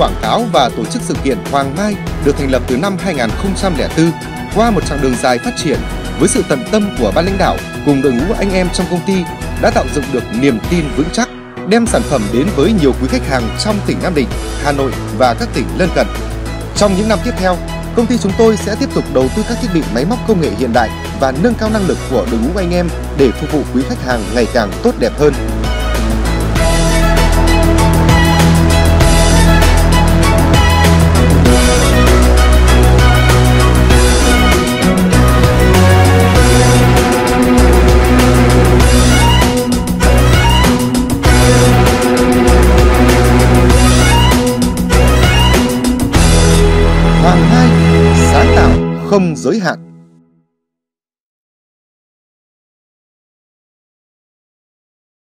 quảng cáo và tổ chức sự kiện Hoàng Mai được thành lập từ năm 2004 qua một chặng đường dài phát triển với sự tận tâm của ban lãnh đạo cùng đội ngũ anh em trong công ty đã tạo dựng được niềm tin vững chắc, đem sản phẩm đến với nhiều quý khách hàng trong tỉnh Nam Định, Hà Nội và các tỉnh lân cận. Trong những năm tiếp theo, công ty chúng tôi sẽ tiếp tục đầu tư các thiết bị máy móc công nghệ hiện đại và nâng cao năng lực của đội ngũ anh em để phục vụ quý khách hàng ngày càng tốt đẹp hơn. Hoàng Mai, sáng tạo không giới hạn.